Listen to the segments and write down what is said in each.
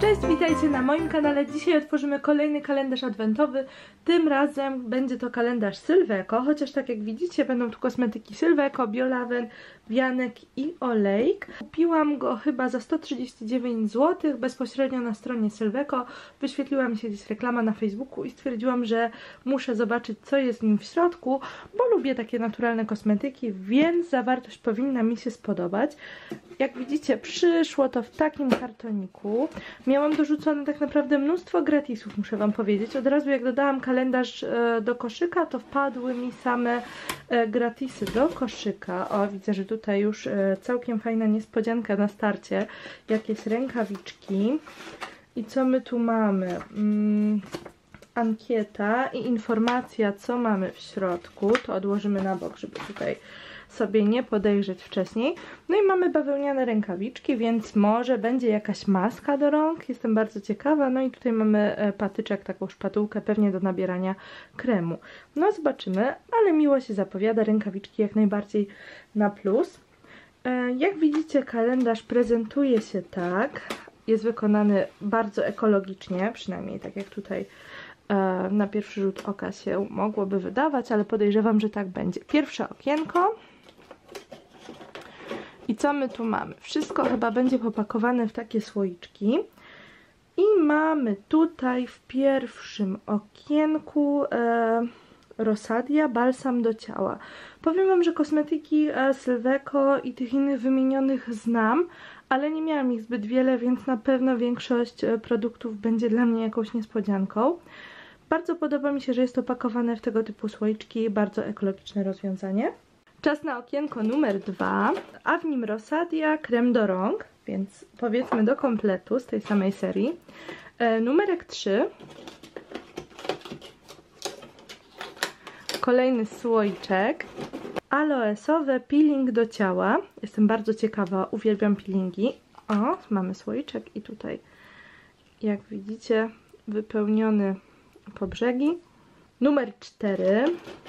Cześć, witajcie na moim kanale. Dzisiaj otworzymy kolejny kalendarz adwentowy. Tym razem będzie to kalendarz Sylweko, chociaż tak jak widzicie będą tu kosmetyki Sylweko, Biolaven, wianek i olejk. Kupiłam go chyba za 139 zł bezpośrednio na stronie Sylweko. Wyświetliła mi się gdzieś reklama na Facebooku i stwierdziłam, że muszę zobaczyć, co jest w nim w środku, bo lubię takie naturalne kosmetyki, więc zawartość powinna mi się spodobać. Jak widzicie, przyszło to w takim kartoniku. Miałam dorzucone tak naprawdę mnóstwo gratisów, muszę wam powiedzieć. Od razu jak dodałam kalendarz do koszyka, to wpadły mi same gratisy do koszyka. O, widzę, że tutaj już całkiem fajna niespodzianka na starcie. Jakieś rękawiczki. I co my tu mamy? Ankieta i informacja, co mamy w środku. To odłożymy na bok, żeby tutaj sobie nie podejrzeć wcześniej. No i mamy bawełniane rękawiczki, więc może będzie jakaś maska do rąk. Jestem bardzo ciekawa. No i tutaj mamy patyczek, taką szpatułkę, pewnie do nabierania kremu. No zobaczymy, ale miło się zapowiada. Rękawiczki jak najbardziej na plus. Jak widzicie, kalendarz prezentuje się tak. Jest wykonany bardzo ekologicznie, przynajmniej tak jak tutaj na pierwszy rzut oka się mogłoby wydawać, ale podejrzewam, że tak będzie. Pierwsze okienko. I co my tu mamy? Wszystko chyba będzie popakowane w takie słoiczki. I mamy tutaj w pierwszym okienku Rosadia, balsam do ciała. Powiem wam, że kosmetyki Sylweko i tych innych wymienionych znam, ale nie miałam ich zbyt wiele, więc na pewno większość produktów będzie dla mnie jakąś niespodzianką. Bardzo podoba mi się, że jest opakowane w tego typu słoiczki, bardzo ekologiczne rozwiązanie. Czas na okienko numer 2, a w nim Rosadia, krem do rąk, więc powiedzmy do kompletu z tej samej serii. Numerek 3. Kolejny słoiczek. Aloesowe peeling do ciała. Jestem bardzo ciekawa, uwielbiam peelingi. O, mamy słoiczek i tutaj, jak widzicie, wypełniony po brzegi. Numer 4.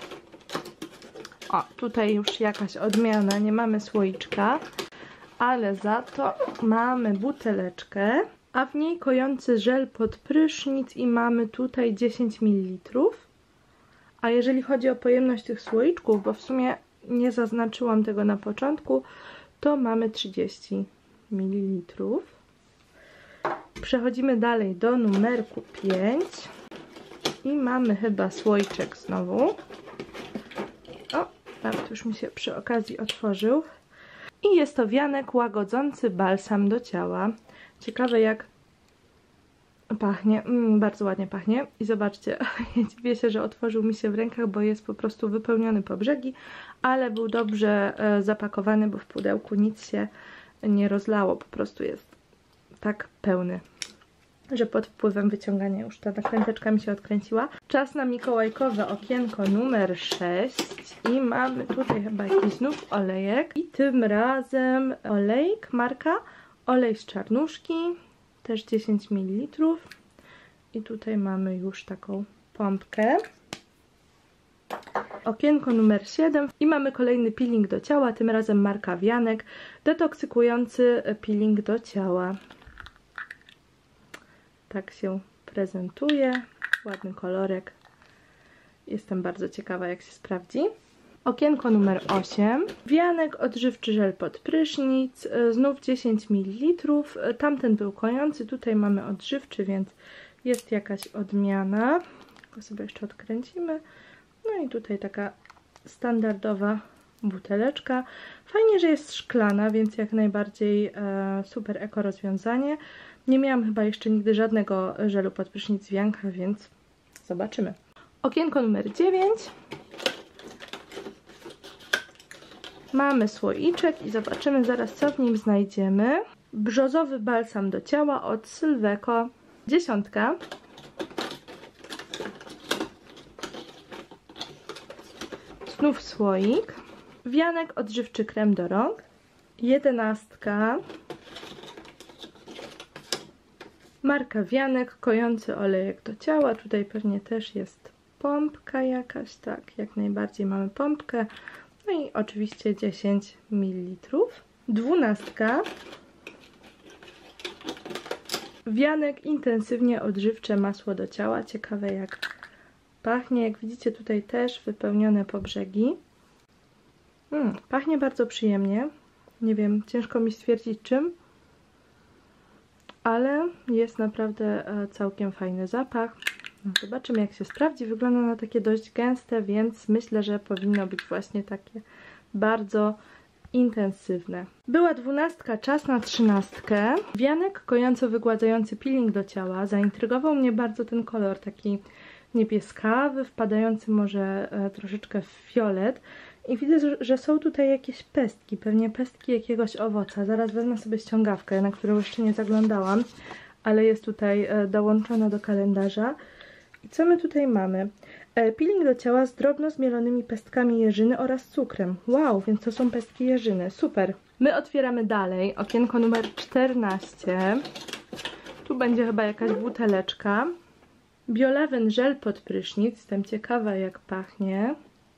O, tutaj już jakaś odmiana, nie mamy słoiczka, ale za to mamy buteleczkę, a w niej kojący żel pod prysznic i mamy tutaj 10 ml. A jeżeli chodzi o pojemność tych słoiczków, bo w sumie nie zaznaczyłam tego na początku, to mamy 30 ml. Przechodzimy dalej do numerku 5 i mamy chyba słoiczek znowu. O, nawet już mi się przy okazji otworzył. I jest to wianek łagodzący balsam do ciała. Ciekawe jak pachnie, bardzo ładnie pachnie. I zobaczcie, dziwię się, że otworzył mi się w rękach, bo jest po prostu wypełniony po brzegi, ale był dobrze zapakowany, bo w pudełku nic się nie rozlało, po prostu jest tak pełny, że pod wpływem wyciągania już ta nakręteczka mi się odkręciła. Czas na mikołajkowe okienko numer 6 i mamy tutaj chyba jakiś znów olejek i tym razem olejk, marka olej z czarnuszki, też 10 ml i tutaj mamy już taką pompkę. Okienko numer 7 i mamy kolejny peeling do ciała, tym razem marka wianek, detoksykujący peeling do ciała. Tak się prezentuje, ładny kolorek. Jestem bardzo ciekawa, jak się sprawdzi. Okienko numer 8. Wianek odżywczy żel pod prysznic, znów 10 ml. Tamten był kojący, tutaj mamy odżywczy, więc jest jakaś odmiana. Go sobie jeszcze odkręcimy. No i tutaj taka standardowa buteleczka. Fajnie, że jest szklana, więc jak najbardziej super eko rozwiązanie. Nie miałam chyba jeszcze nigdy żadnego żelu pod prysznic wianka, więc zobaczymy. Okienko numer 9. Mamy słoiczek i zobaczymy zaraz, co w nim znajdziemy. Brzozowy balsam do ciała od Sylweko. 10. Znów słoik. Wianek odżywczy krem do rąk. 11. Marka wianek, kojący olejek do ciała. Tutaj pewnie też jest pompka jakaś, tak, jak najbardziej mamy pompkę. No i oczywiście 10 ml. 12. Wianek intensywnie odżywcze masło do ciała. Ciekawe jak pachnie. Jak widzicie tutaj też wypełnione po brzegi. Pachnie bardzo przyjemnie. Nie wiem, ciężko mi stwierdzić czym. Ale jest naprawdę całkiem fajny zapach. No, zobaczymy jak się sprawdzi. Wygląda na takie dość gęste, więc myślę, że powinno być właśnie takie bardzo intensywne. Była 12, czas na 13. Wianek kojąco-wygładzający peeling do ciała. Zaintrygował mnie bardzo ten kolor, taki niebieskawy, wpadający może troszeczkę w fiolet. I widzę, że są tutaj jakieś pestki, pewnie pestki jakiegoś owoca. Zaraz wezmę sobie ściągawkę, na którą jeszcze nie zaglądałam, ale jest tutaj dołączona do kalendarza. I co my tutaj mamy? Peeling do ciała z drobno zmielonymi pestkami jeżyny oraz cukrem. Wow, więc to są pestki jeżyny. Super. My otwieramy dalej. Okienko numer 14. Tu będzie chyba jakaś buteleczka. Biolawen żel pod prysznic. Jestem ciekawa jak pachnie.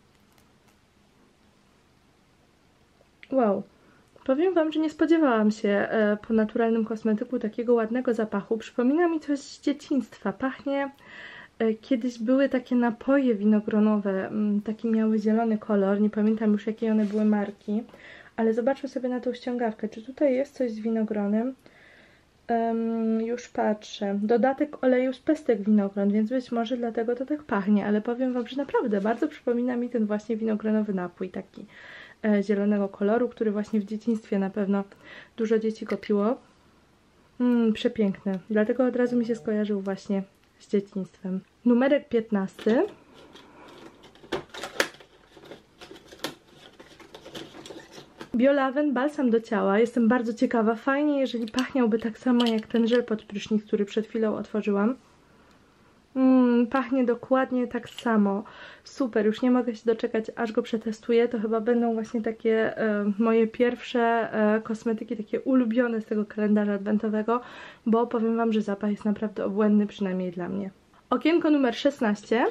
Wow. Powiem wam, że nie spodziewałam się po naturalnym kosmetyku takiego ładnego zapachu. Przypomina mi coś z dzieciństwa. Pachnie... Kiedyś były takie napoje winogronowe, taki miały zielony kolor, nie pamiętam już jakie one były marki, ale zobaczmy sobie na tą ściągawkę, czy tutaj jest coś z winogronem. Już patrzę. Dodatek oleju z pestek winogron, więc być może dlatego to tak pachnie, ale powiem wam, że naprawdę bardzo przypomina mi ten właśnie winogronowy napój, taki zielonego koloru, który właśnie w dzieciństwie na pewno dużo dzieci kopiło. Przepiękny, dlatego od razu mi się skojarzył właśnie z dzieciństwem. Numerek 15. Biolawen balsam do ciała. Jestem bardzo ciekawa. Fajnie, jeżeli pachniałby tak samo jak ten żel pod prysznic, który przed chwilą otworzyłam. Pachnie dokładnie tak samo. Super, już nie mogę się doczekać, aż go przetestuję. To chyba będą właśnie takie moje pierwsze kosmetyki, takie ulubione z tego kalendarza adwentowego, bo powiem wam, że zapach jest naprawdę obłędny, przynajmniej dla mnie. Okienko numer 16.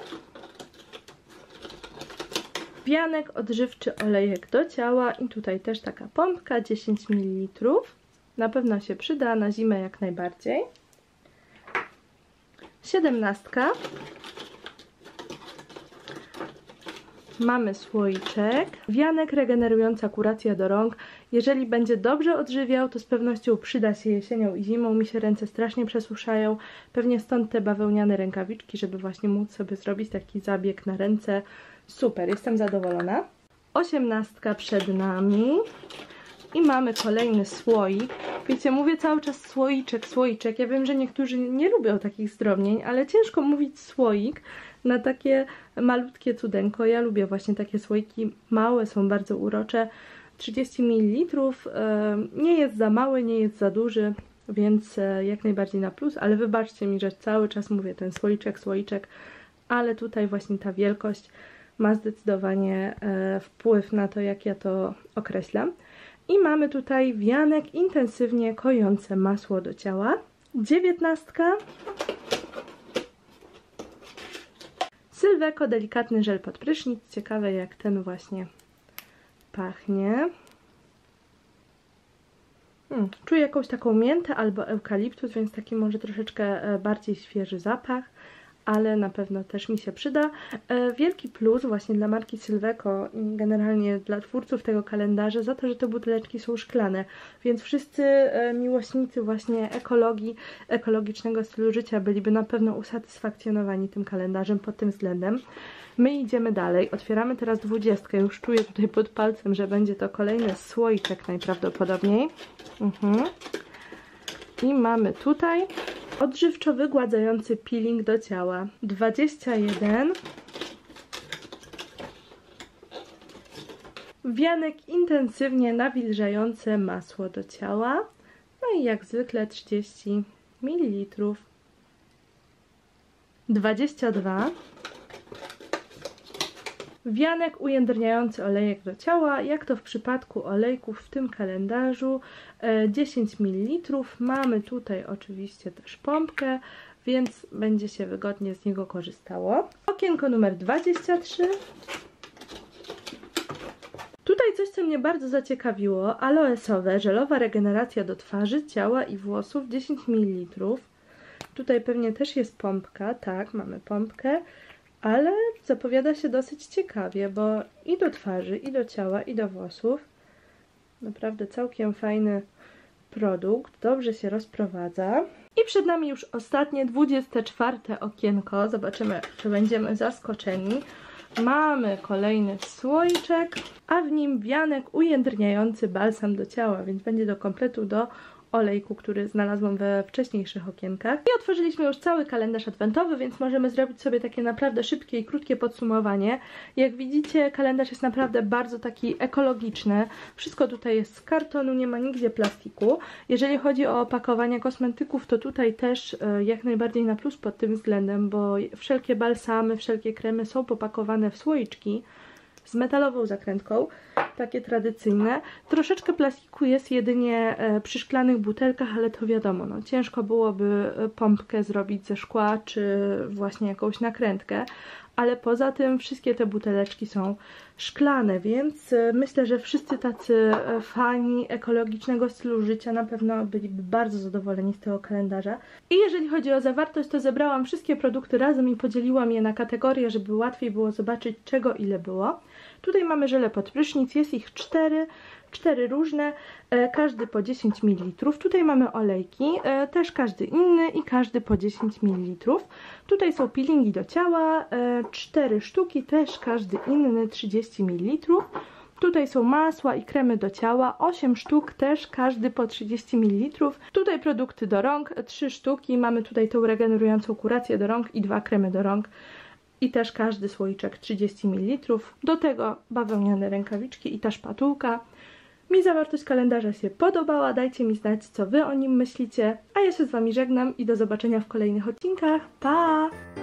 Wianek odżywczy olejek do ciała i tutaj też taka pompka, 10 ml. Na pewno się przyda, na zimę jak najbardziej. 17. Mamy słoiczek. Wianek regenerująca kuracja do rąk. Jeżeli będzie dobrze odżywiał, to z pewnością przyda się jesienią i zimą. Mi się ręce strasznie przesuszają. Pewnie stąd te bawełniane rękawiczki, żeby właśnie móc sobie zrobić taki zabieg na ręce. Super, jestem zadowolona. 18 przed nami. I mamy kolejny słoik. Wiecie, mówię cały czas słoiczek, słoiczek. Ja wiem, że niektórzy nie lubią takich zdrobnień, ale ciężko mówić słoik na takie malutkie cudeńko. Ja lubię właśnie takie słoiki. Małe, są bardzo urocze. 30 ml. Nie jest za mały, nie jest za duży, więc jak najbardziej na plus. Ale wybaczcie mi, że cały czas mówię ten słoiczek, słoiczek. Ale tutaj właśnie ta wielkość ma zdecydowanie wpływ na to, jak ja to określam. I mamy tutaj wianek intensywnie kojące masło do ciała. 19. Sylweko delikatny żel pod prysznic. Ciekawe jak ten właśnie pachnie. Czuję jakąś taką miętę albo eukaliptus, więc taki może troszeczkę bardziej świeży zapach. Ale na pewno też mi się przyda. Wielki plus właśnie dla marki Sylweko i generalnie dla twórców tego kalendarza za to, że te buteleczki są szklane, więc wszyscy miłośnicy właśnie ekologii, ekologicznego stylu życia byliby na pewno usatysfakcjonowani tym kalendarzem pod tym względem. My idziemy dalej, otwieramy teraz 20, już czuję tutaj pod palcem, że będzie to kolejny słoiczek najprawdopodobniej. I mamy tutaj odżywczo wygładzający peeling do ciała. 21. Wianek intensywnie nawilżające masło do ciała. No i jak zwykle 30 ml. 22. Wianek ujędrniający olejek do ciała, jak to w przypadku olejków w tym kalendarzu, 10 ml. Mamy tutaj oczywiście też pompkę, więc będzie się wygodnie z niego korzystało. Okienko numer 23. Tutaj coś, co mnie bardzo zaciekawiło, aloesowe, żelowa regeneracja do twarzy, ciała i włosów, 10 ml. Tutaj pewnie też jest pompka, tak, mamy pompkę, ale zapowiada się dosyć ciekawie, bo i do twarzy, i do ciała, i do włosów. Naprawdę całkiem fajny produkt, dobrze się rozprowadza. I przed nami już ostatnie, 24 okienko. Zobaczymy, czy będziemy zaskoczeni. Mamy kolejny słoiczek, a w nim wianek ujędrniający balsam do ciała, więc będzie do kompletu do olejku, który znalazłam we wcześniejszych okienkach. I otworzyliśmy już cały kalendarz adwentowy, więc możemy zrobić sobie takie naprawdę szybkie i krótkie podsumowanie. Jak widzicie, kalendarz jest naprawdę bardzo taki ekologiczny. Wszystko tutaj jest z kartonu, nie ma nigdzie plastiku. Jeżeli chodzi o opakowanie kosmetyków, to tutaj też jak najbardziej na plus pod tym względem, bo wszelkie balsamy, wszelkie kremy są popakowane w słoiczki z metalową zakrętką, takie tradycyjne. Troszeczkę plastiku jest jedynie przy szklanych butelkach, ale to wiadomo, no, ciężko byłoby pompkę zrobić ze szkła, czy właśnie jakąś nakrętkę, ale poza tym wszystkie te buteleczki są szklane, więc myślę, że wszyscy tacy fani ekologicznego stylu życia na pewno byliby bardzo zadowoleni z tego kalendarza. I jeżeli chodzi o zawartość, to zebrałam wszystkie produkty razem i podzieliłam je na kategorie, żeby łatwiej było zobaczyć, czego ile było. Tutaj mamy żele pod prysznic, jest ich 4 różne, każdy po 10 ml. Tutaj mamy olejki, też każdy inny i każdy po 10 ml. Tutaj są peelingi do ciała, 4 sztuki, też każdy inny 30 ml. Tutaj są masła i kremy do ciała, 8 sztuk, też każdy po 30 ml. Tutaj produkty do rąk, 3 sztuki, mamy tutaj tą regenerującą kurację do rąk i 2 kremy do rąk. I też każdy słoiczek 30 ml. Do tego bawełniane rękawiczki i ta szpatułka. Mi zawartość kalendarza się podobała, dajcie mi znać, co wy o nim myślicie. A ja się z wami żegnam i do zobaczenia w kolejnych odcinkach. Pa!